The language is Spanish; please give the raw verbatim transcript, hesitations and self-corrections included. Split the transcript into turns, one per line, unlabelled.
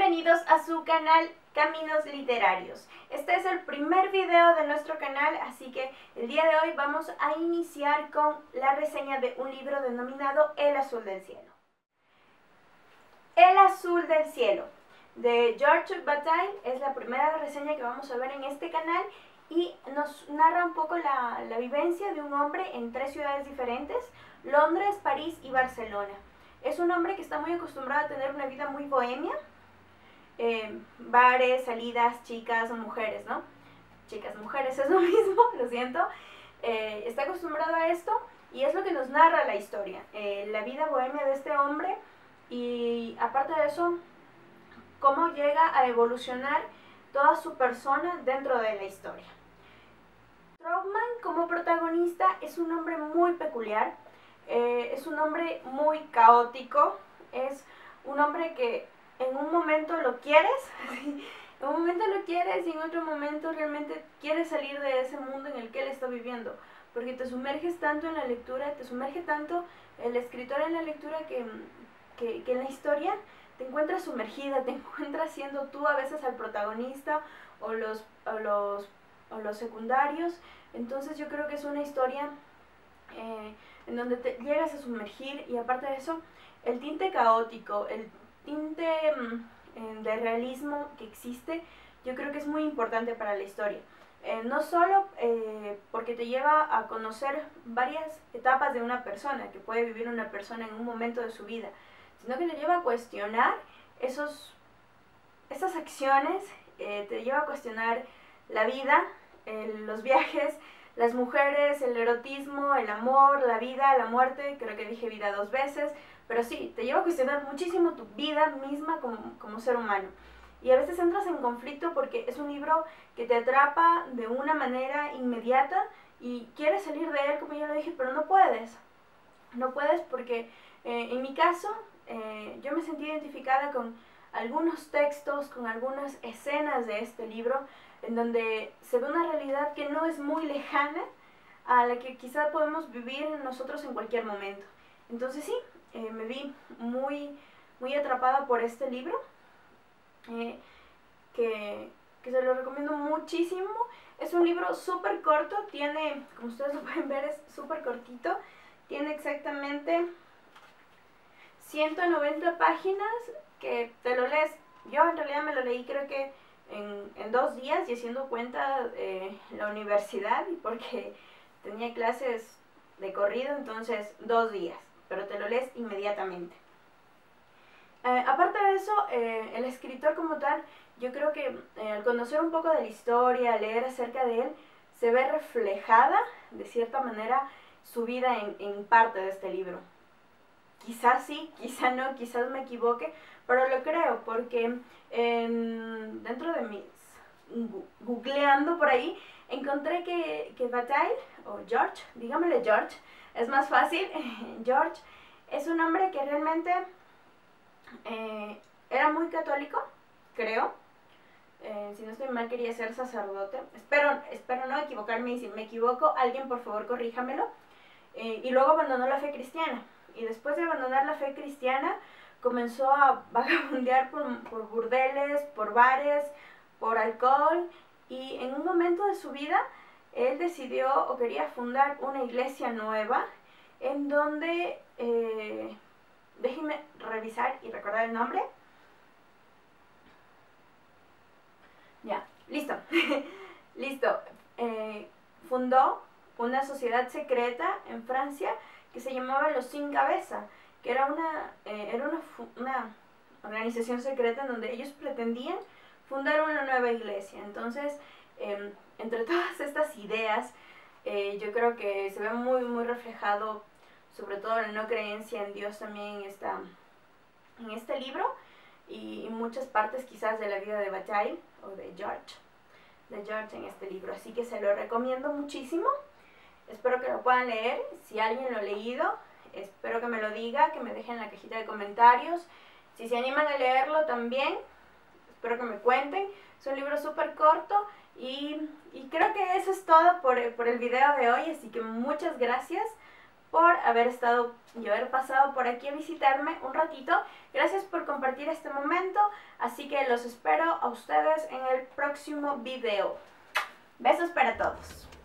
Bienvenidos a su canal Caminos Literarios. Este es el primer video de nuestro canal, así que el día de hoy vamos a iniciar con la reseña de un libro denominado El Azul del Cielo. El Azul del Cielo, de George Bataille, es la primera reseña que vamos a ver en este canal y nos narra un poco la, la vivencia de un hombre en tres ciudades diferentes, Londres, París y Barcelona. Es un hombre que está muy acostumbrado a tener una vida muy bohemia, eh, bares, salidas, chicas o mujeres, ¿no? Chicas, mujeres es lo mismo, lo siento. Eh, está acostumbrado a esto y es lo que nos narra la historia, eh, la vida bohemia de este hombre y aparte de eso, cómo llega a evolucionar toda su persona dentro de la historia. Trautmann como protagonista es un hombre muy peculiar, eh, es un hombre muy caótico, es un hombre que en un momento lo quieres, en un momento lo quieres y en otro momento realmente quieres salir de ese mundo en el que él está viviendo, porque te sumerges tanto en la lectura, te sumerge tanto el escritor en la lectura que, que, que en la historia te encuentras sumergida, te encuentras siendo tú a veces al protagonista o los, o los, o los secundarios. Entonces yo creo que es una historia eh, en donde te llegas a sumergir y aparte de eso, el tinte caótico, el tinte mm, de realismo que existe, yo creo que es muy importante para la historia. Eh, no solo eh, porque te lleva a conocer varias etapas de una persona, que puede vivir una persona en un momento de su vida, sino que te lleva a cuestionar esos, esas acciones, eh, te lleva a cuestionar la vida, eh, los viajes, las mujeres, el erotismo, el amor, la vida, la muerte, creo que dije vida dos veces, pero sí, te lleva a cuestionar muchísimo tu vida misma como, como ser humano. Y a veces entras en conflicto porque es un libro que te atrapa de una manera inmediata y quieres salir de él, como ya lo dije, pero no puedes. No puedes porque eh, en mi caso eh, yo me sentí identificada con algunos textos, con algunas escenas de este libro en donde se ve una realidad que no es muy lejana a la que quizá podemos vivir nosotros en cualquier momento. Entonces sí, eh, me vi muy, muy atrapada por este libro, eh, que, que se lo recomiendo muchísimo. Es un libro súper corto, tiene, como ustedes lo pueden ver, es súper cortito, tiene exactamente ciento noventa páginas que te lo lees. Yo en realidad me lo leí creo que en, en dos días y haciendo cuenta eh, la universidad y porque tenía clases de corrido, entonces dos días, pero te lo lees inmediatamente. Eh, aparte de eso, eh, el escritor como tal, yo creo que eh, al conocer un poco de la historia, leer acerca de él, se ve reflejada de cierta manera su vida en, en parte de este libro. Quizás sí, quizás no, quizás me equivoque, pero lo creo porque en, dentro de mis googleando por ahí encontré que, que Bataille, o George, digámosle George, es más fácil, George es un hombre que realmente eh, era muy católico, creo, eh, si no estoy mal quería ser sacerdote, espero, espero no equivocarme y si me equivoco alguien por favor corríjamelo, eh, y luego abandonó la fe cristiana. Y después de abandonar la fe cristiana, comenzó a vagabundear por, por burdeles, por bares, por alcohol. Y en un momento de su vida, él decidió o quería fundar una iglesia nueva en donde, eh, déjenme revisar y recordar el nombre. Ya, listo. Listo. Eh, fundó una sociedad secreta en Francia que se llamaba Los Sin Cabeza, que era una, eh, era una, una organización secreta en donde ellos pretendían fundar una nueva iglesia. Entonces, eh, entre todas estas ideas, eh, yo creo que se ve muy, muy reflejado, sobre todo la no creencia en Dios también en, esta, en este libro, y en muchas partes quizás de la vida de Bataille, o de George, de George en este libro. Así que se lo recomiendo muchísimo. Espero que lo puedan leer. Si alguien lo ha leído, espero que me lo diga, que me dejen en la cajita de comentarios. Si se animan a leerlo también, espero que me cuenten. Es un libro súper corto y, y creo que eso es todo por, por el video de hoy. Así que muchas gracias por haber estado y haber pasado por aquí a visitarme un ratito. Gracias por compartir este momento, así que los espero a ustedes en el próximo video. Besos para todos.